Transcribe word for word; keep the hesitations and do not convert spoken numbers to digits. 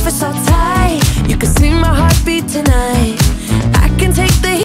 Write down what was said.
feel so tight. You can see my heartbeat tonight.